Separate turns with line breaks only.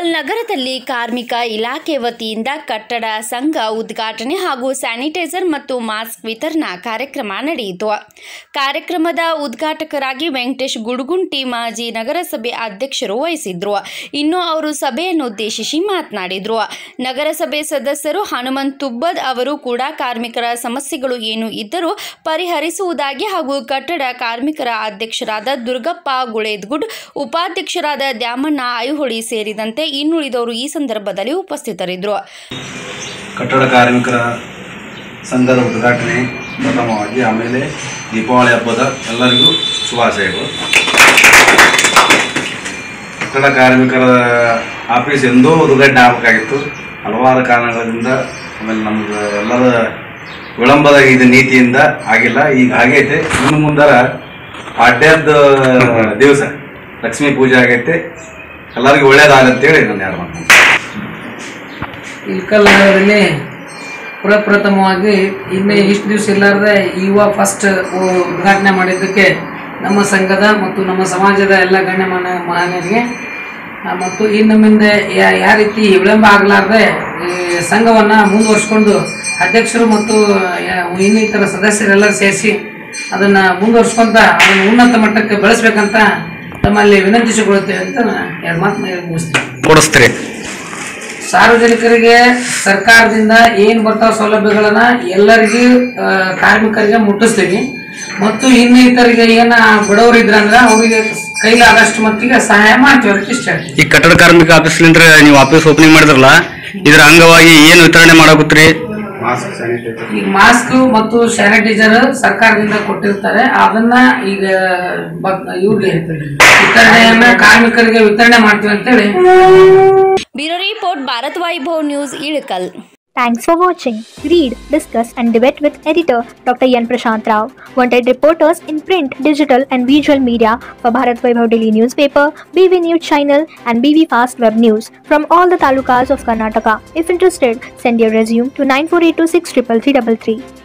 ಇಳಕಲ್ ನಗರದಲ್ಲಿ ಕಾರ್ಮಿಕ ಇಲಾಖೆ ವತಿಯಿಂದ ಕಟ್ಟಡ ಸಂಘ ಉದ್ಘಾಟನೆ ಹಾಗೂ ಸ್ಯಾನಿಟೈಸರ್ ಮತ್ತು ಮಾಸ್ಕ್ ವಿತರಣಾ ಕಾರ್ಯಕ್ರಮ ನಡೆಯಿತು. ಕಾರ್ಯಕ್ರಮದ ಉದ್ಘಾಟಕರಾಗಿ ವೆಂಕಟೇಶ್ ಗುಡುಗುಂಟಿ ಮಾಜಿ ನಗರಸಭೆ ಅಧ್ಯಕ್ಷರು ವಹಿಸಿದ್ರು. ಇನ್ನು ಅವರು ಸಭೆಯನ್ನು ಉದ್ದೇಶಿಸಿ ಮಾತನಾಡಿದರು. ನಗರಸಭೆ ಸದಸ್ಯರು ಹನುಮಂತ್ ತುಬ್ಬದ್ ಅವರು ಕೂಡ ಕಾರ್ಮಿಕರ ಸಮಸ್ಯೆಗಳು ಏನು ಇದ್ದರೂ ಪರಿಹರಿಸುವುದಾಗಿ ಹಾಗೂ ಕಟ್ಟಡ ಕಾರ್ಮಿಕರ ಅಧ್ಯಕ್ಷರಾದ ದುರ್ಗಪ್ಪ ಗುಳೇದ್ಗುಡ್, ಉಪಾಧ್ಯಕ್ಷರಾದ ದ್ಯಾಮಣ್ಣ ಐಹೊಳಿ ಸೇರಿದಂತೆ ಇನ್ನುಳಿದವರು ಈ ಸಂದರ್ಭದಲ್ಲಿ ಉಪಸ್ಥಿತರಿದ್ದರು.
ಕಟ್ಟಡ ಕಾರ್ಮಿಕರ ಸಂಘದ ಉದ್ಘಾಟನೆ ಪ್ರಥಮವಾಗಿ, ಆಮೇಲೆ ದೀಪಾವಳಿ ಹಬ್ಬದ ಎಲ್ಲರಿಗೂ ಶುಭಾಶಯಗಳು. ಕಟ್ಟಡ ಕಾರ್ಮಿಕರ ಆಫೀಸ್ ಎಂದೋ ಉದ್ಘಾಟನೆ ಆಗಬೇಕಾಗಿತ್ತು. ಹಲವಾರು ಕಾರಣಗಳಿಂದ, ಆಮೇಲೆ ನಮ್ದು ಎಲ್ಲರ ವಿಳಂಬದ ಇದು ನೀತಿಯಿಂದ ಆಗಿಲ್ಲ. ಈಗ ಆಗೈತೆ. ಇನ್ನು ಮುಂದರ ಪಾಡ್ಯದ ದಿವಸ ಲಕ್ಷ್ಮೀ ಪೂಜೆ ಆಗೈತೆ. ಎಲ್ಲರಿಗೂ ಒಳ್ಳೇದಾಗಂತೇಳಿ ನಾನು ಯಾರು ಮಾಡ್ತೀನಿ.
ಇಳಕಲ್ ನಗರದಲ್ಲಿ ಪ್ರಪ್ರಥಮವಾಗಿ ಇನ್ನೇ ಇಷ್ಟು ದಿವಸ ಇಲ್ಲಾರ್ದೆ ಇವಾಗ ಫಸ್ಟ್ ಉದ್ಘಾಟನೆ ಮಾಡಿದ್ದಕ್ಕೆ ನಮ್ಮ ಸಂಘದ ಮತ್ತು ನಮ್ಮ ಸಮಾಜದ ಎಲ್ಲ ಗಣ್ಯಮಾನ್ಯ ಮಹನೀಯರಿಗೆ ಮತ್ತು ಇನ್ನು ಮುಂದೆ ಯಾವ ರೀತಿ ವಿಳಂಬ ಆಗಲಾರ್ದೆ ಈ ಸಂಘವನ್ನು ಮುಂದುವರ್ಸ್ಕೊಂಡು ಅಧ್ಯಕ್ಷರು ಮತ್ತು ಇನ್ನಿತರ ಸದಸ್ಯರೆಲ್ಲರೂ ಸೇರಿಸಿ ಅದನ್ನು ಮುಂದುವರ್ಸ್ಕೊಂತ ಅದನ್ನು ಉನ್ನತ ಮಟ್ಟಕ್ಕೆ ಬೆಳೆಸ್ಬೇಕಂತ ತಮ್ಮಲ್ಲಿ ವಿನಂತಿಸಿಕೊಳ್ಳುತ್ತೇವೆ ಅಂತ ಎರಡು ಮಾತು ಮುಗಿಸ್ತೀವಿ. ಸಾರ್ವಜನಿಕರಿಗೆ ಸರ್ಕಾರದಿಂದ ಏನು ಬರ್ತಾವ ಸೌಲಭ್ಯಗಳನ್ನ ಎಲ್ಲರಿಗೂ ಕಾರ್ಮಿಕರಿಗೆ ಮುಟ್ಟಿಸ್ತೀವಿ ಮತ್ತು ಇನ್ನಿತರಿಗೆ ಏನ ಬಡವರು ಇದ್ರಂದ್ರೆ ಅವರಿಗೆ ಕೈಲಾದಷ್ಟು ಮಟ್ಟಿಗೆ ಸಹಾಯ ಮಾಡ್ತೀವಿ ಅಂತ ಇಷ್ಟ.
ಈ ಕಟ್ಟಡ ಕಾರ್ಮಿಕ ಆಫೀಸ್ಲಿಂದ ನೀವು ಆಫೀಸ್ ಓಪನಿಂಗ್ ಮಾಡಿದ್ರಲ್ಲ, ಇದರ ಅಂಗವಾಗಿ ಏನು ವಿತರಣೆ ಮಾಡಾಕತ್ತೀರಿ?
ಈಗ ಮಾಸ್ಕ್ ಮತ್ತು ಸ್ಯಾನಿಟೈಸರ್ ಸರ್ಕಾರದಿಂದ ಕೊಟ್ಟಿರ್ತಾರೆ. ಅದನ್ನ ಈಗ ಇವ್ರಿಗೆ ವಿತರಣೆಯನ್ನ ಕಾರ್ಮಿಕರಿಗೆ ವಿತರಣೆ ಮಾಡ್ತೀವಿ ಅಂತೇಳಿ.
Bureau report, Bharat Vaibhav news, Ilkal.
Thanks for watching. Read, discuss and debate with editor Dr. Yan Prashant Rao. Wanted reporters in print, digital and visual media for Bharat Vaibhav Daily Newspaper, BV News Channel and BV Fast Web News from all the talukas of Karnataka. If interested, send your resume to 9482633333.